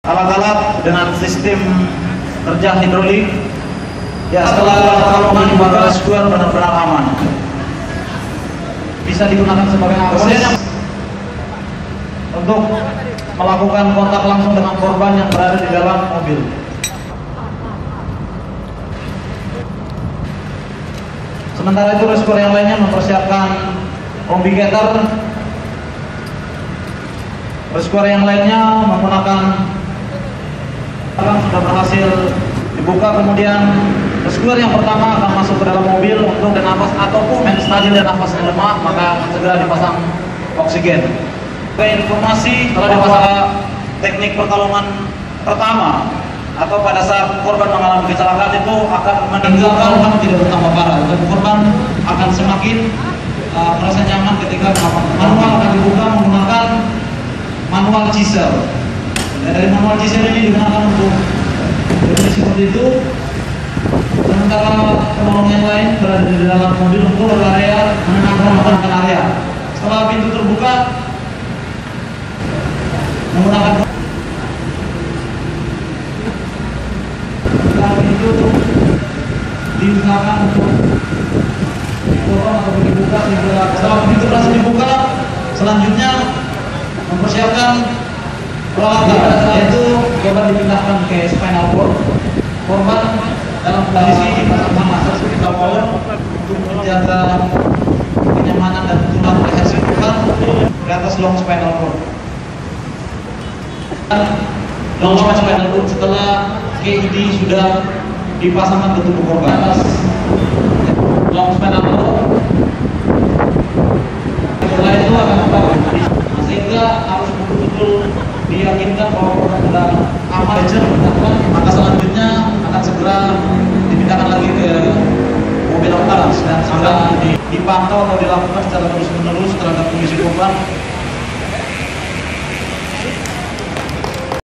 Alat-alat dengan sistem terjang hidrolik. Ya, setelah pertolongan para rescuer benar-benar aman. Bisa digunakan sebagai akses untuk melakukan kontak langsung dengan korban yang berada di dalam mobil. Sementara itu rescuer yang lainnya mempersiapkan combi-getter. Rescuer yang lainnya menggunakan sudah berhasil dibuka, kemudian rescuer yang pertama akan masuk ke dalam mobil untuk nafas ataupun yang stabil dan nafasnya lemah, maka segera dipasang oksigen. Informasi telah dipasang teknik pertolongan pertama atau pada saat korban mengalami kecelakaan itu akan meninggalkan namun tidak bertambah parah, dan korban akan semakin merasa nyaman ketika manual akan dibuka menggunakan manual chisel. Dari manual chisel ini digunakan untuk berfungsi seperti itu. Sementara penolong yang lain berada di dalam mobil untuk area menenangkan area. Setelah pintu terbuka, menggunakan pintu diusahakan untuk didorong atau dibuka. Setelah pintu berhasil dibuka, selanjutnya mempersiapkan peralatan, yaitu korban dipindahkan ke spinal cord. Korban dalam kondisi dipasang masker spinal cord untuk menjaga kenyamanan dan tulang leher si korban di atas long spinal cord. Long spinal cord setelah KID sudah dipasangkan ke tubuh korban atas long spinal cord. Setelah itu akan sehingga harus betul-betul diyakinkan bahwa korban sudah aman, maka selanjutnya akan segera dipindahkan lagi ke mobil ambulans dan akan dipantau atau dilakukan secara terus-menerus terhadap kondisi korban